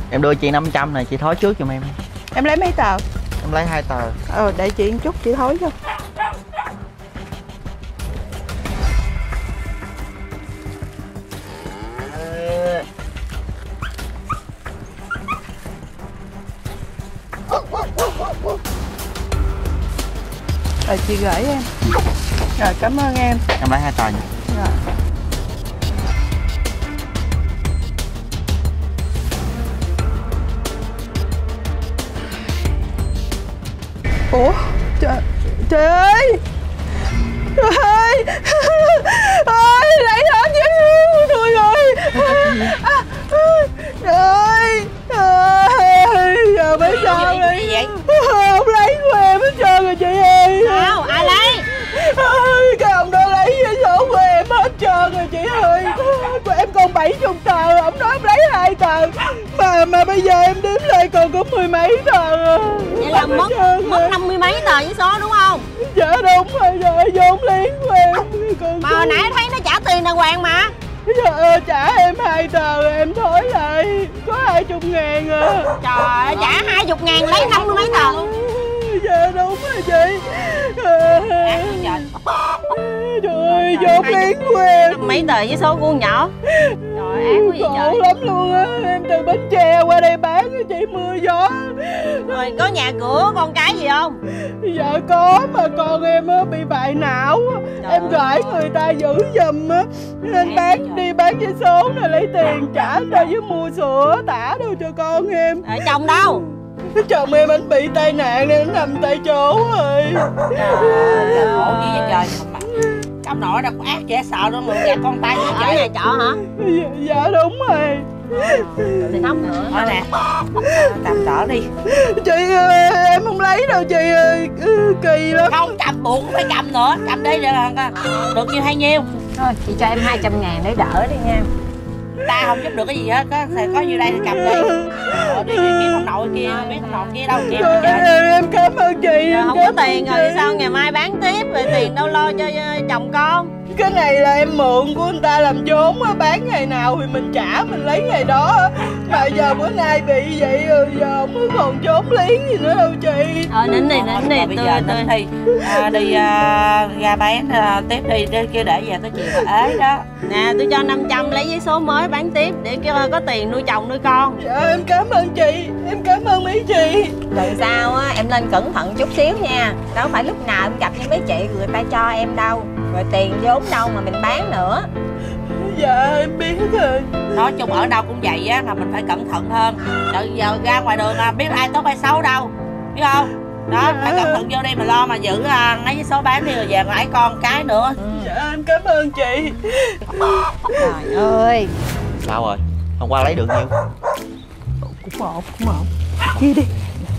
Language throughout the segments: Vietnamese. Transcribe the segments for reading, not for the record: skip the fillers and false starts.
Em đưa chị 500 này, chị thối trước giùm em. Em lấy mấy tờ? Em lấy 2 tờ. Để chị một chút chị thối cho. Rồi chị gửi em. Rồi cảm ơn em. Em lấy 2 tờ nha. Rồi. Ủa trời ơi, trời ơi, ơi lấy hết giấy của tôi rồi. Trời ơi, giờ mới sao đi. Ông lấy của em hết trơn rồi chị ơi. Sao? Ai lấy? Cái ông đó lấy giấy số của em hết trơn rồi chị ơi. Của em còn 70 tờ, ông nói ông lấy 2 tờ. Mà bây giờ em đếm lại còn có 10 mấy tờ. Vậy là mất 50 mấy tờ giấy số đúng không? Dạ đúng rồi, giờ vốn liếng của em còn mà hồi nãy thấy nó trả tiền đàng hoàng mà. Giờ trả em 2 tờ em thối lại có 20.000 à. Trời ơi, trả 20.000 lấy 50 mấy tờ. Dạ đúng rồi chị. Trời ơi, vốn liếng của em. Mấy tờ giấy số của con nhỏ. Trời ác quá vậy trời. Khổ lắm luôn á. Em từ Bến Tre qua đây bán cho chị mưa gió. Rồi có nhà cửa con cái gì không? Dạ có, mà con em á bị bại não. Em gửi người ta giữ giùm á, nên đi bán giấy số rồi lấy tiền trả ra với mua sữa tả đâu cho con em. Chồng đâu? Chồng em anh bị tai nạn nên anh nằm tại chỗ rồi. Trời ơi, khổ dữ vậy trời. Ông nội đâu có ác dễ sợ đâu, người gạt con tay như ở nhà trọ hả? Dạ đúng rồi. Thì khóc nữa. Thôi nè, cầm đỡ đi. Chị ơi, em không lấy đâu chị ơi, kỳ lắm. Không, cầm buộc phải cầm nữa, cầm đi được nhiêu hay nhiêu. Thôi chị cho em 200.000 để đỡ đi nha. Ta không giúp được cái gì hết, có nhiêu đây thì cầm đi. Đi kiếm ông nội kia, biết ông nội kia đâu kia. Em cảm ơn chị. Không có tiền rồi sao ngày mai bán tiếp, rồi tiền đâu lo cho chồng con. Cái này là em mượn của người ta làm vốn á, bán ngày nào thì mình trả, mình lấy ngày đó. Mà giờ bữa nay bị vậy rồi, giờ không còn vốn liếng gì nữa đâu chị. Nín đi, bây giờ nín đi. Đi ra bán tiếp đi, kia để về tới chiều mà ế đó. Nè, tôi cho 500 lấy giấy số mới bán tiếp để có tiền nuôi chồng nuôi con. Dạ em cảm ơn chị, em cảm ơn mấy chị. Lần sau á em nên cẩn thận chút xíu nha. Đâu phải lúc nào em gặp với mấy chị người ta cho em đâu. Rồi tiền vốn đâu mà mình bán nữa. Dạ em biết rồi. Nói chung ở đâu cũng vậy á, là mình phải cẩn thận hơn. Trời giờ ra ngoài đường biết ai tốt ai xấu đâu, biết không? Đó, phải cẩn thận vô đi mà lo mà giữ lấy giấy số bán đi rồi về lại con cái nữa. Dạ em cảm ơn chị. Trời ơi. Sao rồi? Hôm qua lấy được nhiêu? Cũng ổn. Chia đi.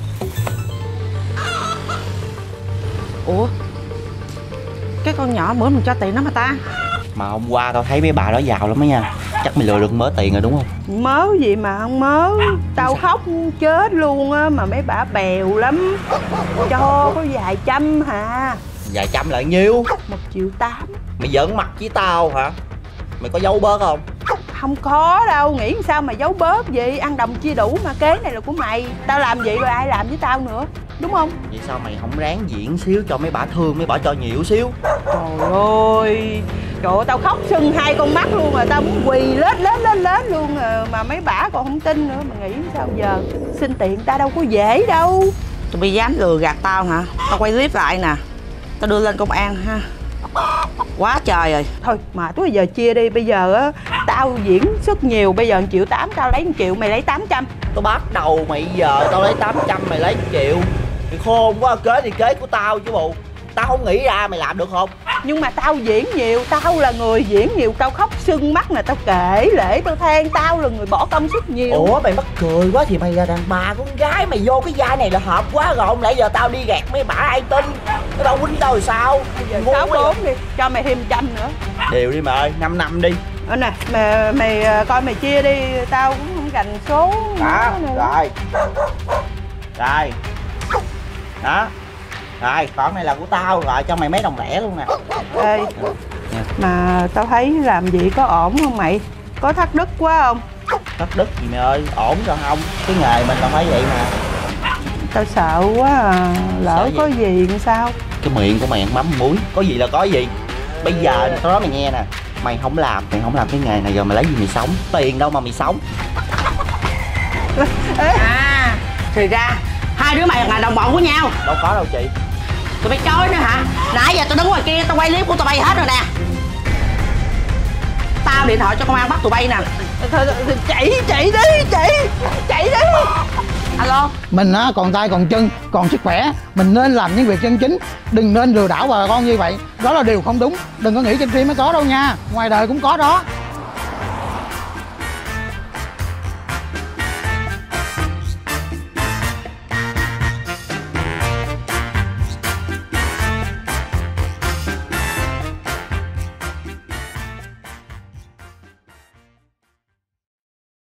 Ủa? Cái con nhỏ bữa mình cho tiền nó mà ta. Mà hôm qua tao thấy mấy bà đó giàu lắm á nha. Chắc mày lừa được mớ tiền rồi đúng không? Mớ gì mà không mớ. Tao khóc chết luôn á, mà mấy bà bèo lắm. Cho có vài trăm hả? Vài trăm là nhiêu? 1,8 triệu. Mày giỡn mặt với tao hả? Mày có giấu bớt không? Không có đâu, nghĩ sao mà giấu bớt vậy. Ăn đồng chia đủ mà, kế này là của mày. Tao làm vậy rồi ai làm với tao nữa, đúng không? Vậy sao mày không ráng diễn xíu cho mấy bà thương, mấy bà cho nhiều xíu? Trời ơi, tao khóc sưng 2 con mắt luôn rồi. Tao muốn quỳ lên luôn rồi. Mà mấy bả còn không tin nữa. Mà nghĩ sao giờ. Xin tiền ta đâu có dễ đâu. Tụi bay dám lừa gạt tao hả? Tao quay clip lại nè, tao đưa lên công an ha. Quá trời rồi. Thôi mà tới giờ chia đi. Bây giờ á tao diễn xuất nhiều. Bây giờ 1,8 triệu, tao lấy 1 triệu, mày lấy 800. Tao bắt đầu mày giờ tao lấy 800, mày lấy 1 triệu. Mày khôn quá, kế thì kế của tao chứ bộ. Tao không nghĩ ra mày làm được không? Nhưng mà tao diễn nhiều, tao là người diễn nhiều. Tao khóc sưng mắt nè, tao kể lễ, tao than. Tao là người bỏ công sức nhiều. Ủa mày mắc cười quá, thì mày là đàn bà con gái, mày vô cái vai này là hợp quá rồi. Không lẽ giờ tao đi gạt mấy bả ai tin. Nó đâu quýnh tao rồi sao? Bây giờ 64 đi, cho mày thêm 100 nữa. Đều đi mày ơi, 5 năm đi. Nè, mày coi mày chia đi. Tao cũng không rành số. Đó, rồi. Đó. Rồi, khoản này là của tao, rồi cho mày mấy đồng lẻ luôn nè. Ê, mà tao thấy làm gì có ổn không mày? Có thắt đứt quá không? Thất đức gì mày ơi, ổn rồi không? Cái nghề mình là phải vậy mà. Tao sợ quá à, lỡ Sợ có gì làm sao? Cái miệng của mày ăn mắm muối, có gì là có gì. Bây giờ tao nói mày nghe nè, mày không làm cái nghề này rồi mày lấy gì mày sống? Tiền đâu mà mày sống? À, thì ra hai đứa mày là đồng bọn của nhau. Đâu có đâu chị. Tụi bay chối nữa hả? Nãy giờ tao đứng ngoài kia tao quay clip của tụi bay hết rồi nè. Tao điện thoại cho công an bắt tụi bay nè. Thôi, chạy đi. Alo. Mình á còn tay còn chân còn sức khỏe, mình nên làm những việc chân chính, đừng nên lừa đảo bà con như vậy. Đó là điều không đúng. Đừng có nghĩ trên phim mới có đâu nha, ngoài đời cũng có đó.